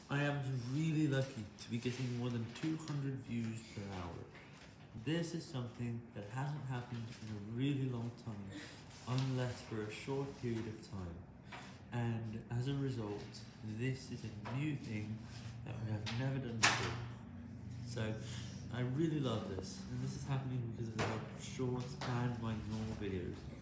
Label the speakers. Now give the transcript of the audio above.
Speaker 1: I am really lucky to be getting more than 200 views per hour. This is something that hasn't happened in a really long time, unless for a short period of time. And as a result, this is a new thing that we have never done before. So I really love this, and this is happening because of the shorts and my normal videos.